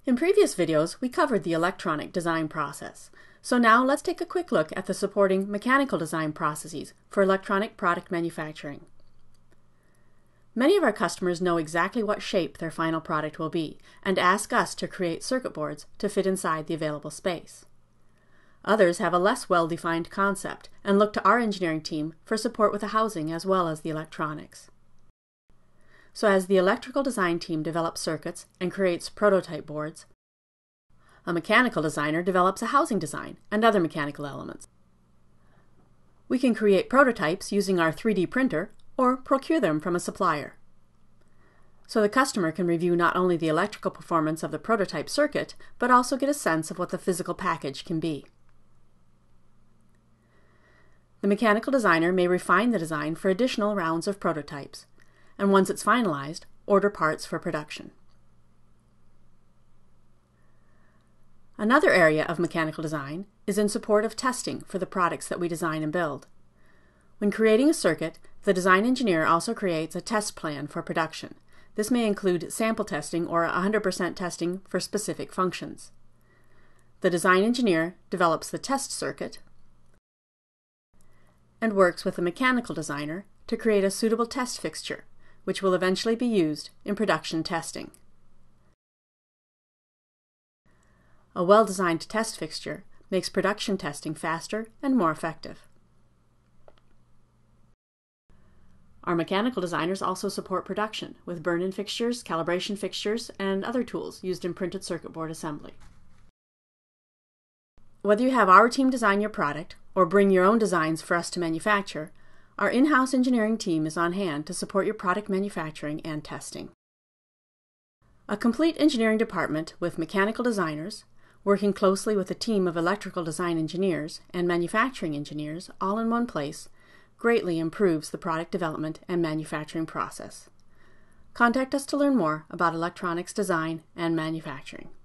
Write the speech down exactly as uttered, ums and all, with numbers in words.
In previous videos, we covered the electronic design process. So now let's take a quick look at the supporting mechanical design processes for electronic product manufacturing. Many of our customers know exactly what shape their final product will be and ask us to create circuit boards to fit inside the available space. Others have a less well-defined concept and look to our engineering team for support with the housing as well as the electronics. So as the electrical design team develops circuits and creates prototype boards, a mechanical designer develops a housing design and other mechanical elements. We can create prototypes using our three D printer or procure them from a supplier. So the customer can review not only the electrical performance of the prototype circuit, but also get a sense of what the physical package can be. The mechanical designer may refine the design for additional rounds of prototypes, and once it's finalized, order parts for production. Another area of mechanical design is in support of testing for the products that we design and build. When creating a circuit, the design engineer also creates a test plan for production. This may include sample testing or one hundred percent testing for specific functions. The design engineer develops the test circuit and works with the mechanical designer to create a suitable test fixture, which will eventually be used in production testing. A well-designed test fixture makes production testing faster and more effective. Our mechanical designers also support production with burn-in fixtures, calibration fixtures, and other tools used in printed circuit board assembly. Whether you have our team design your product or bring your own designs for us to manufacture, our in-house engineering team is on hand to support your product manufacturing and testing. A complete engineering department with mechanical designers, working closely with a team of electrical design engineers and manufacturing engineers all in one place, greatly improves the product development and manufacturing process. Contact us to learn more about electronics design and manufacturing.